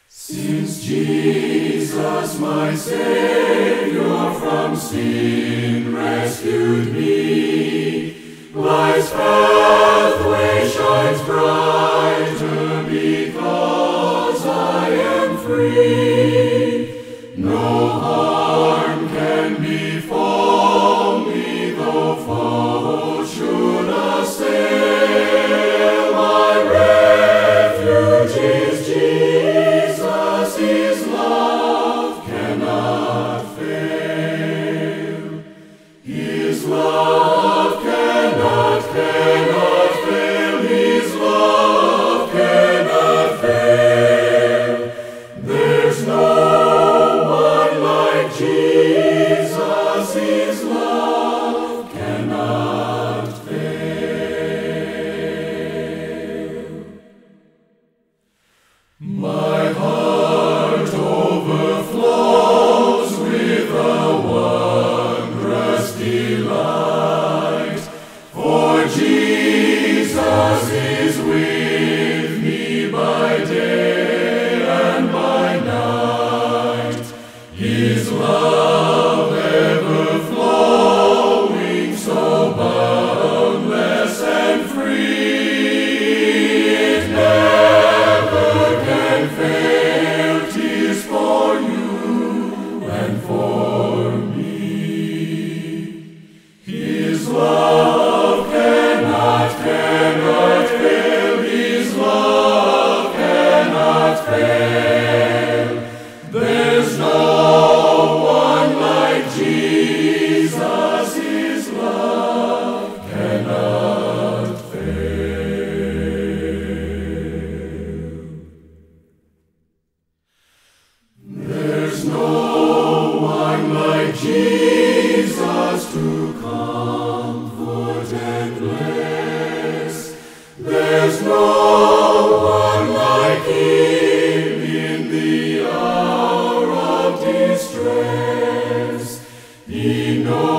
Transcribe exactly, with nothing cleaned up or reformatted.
Since Jesus, my Savior, from sin rescued me, life's pathway shines brighter because I am free. No harm can befall me, though foes should assail. My refuge is Jesus, His love cannot fail. His love cannot, cannot fail. His love cannot fail. There's no one like Jesus. His love cannot fail. My heart overflows with a wondrous delight, for Jesus is with me by day and by night. His love ever flowing, so boundless and free, it never can fail. 'Tis for you and for me. His love cannot, cannot fail. His love cannot fail. There's no one like Jesus. His love cannot fail. There's no one like Jesus to comfort and bless. There's no one like Him in the hour of distress. He knows